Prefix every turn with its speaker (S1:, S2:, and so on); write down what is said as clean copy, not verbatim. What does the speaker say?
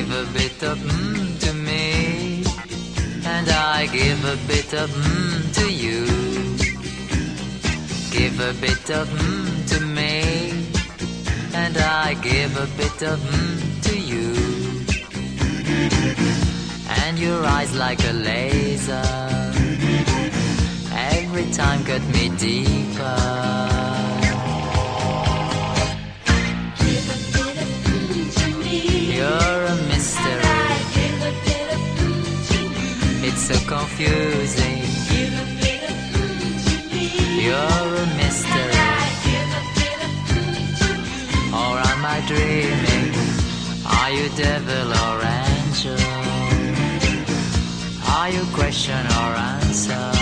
S1: give a bit of to me, and I give a bit of to you. Give a bit of to me, and I give a bit of to you. And your eyes like a laser, every time cut me deeper.
S2: Give a bit of to me.
S1: You're a mystery.
S2: I give a bit of to you.
S1: It's so confusing.
S2: Give a bit of to me.
S1: You're a mystery.
S2: I give a bit of to you.
S1: Or am I dreaming? Are you devil or angel? Are you question or answer?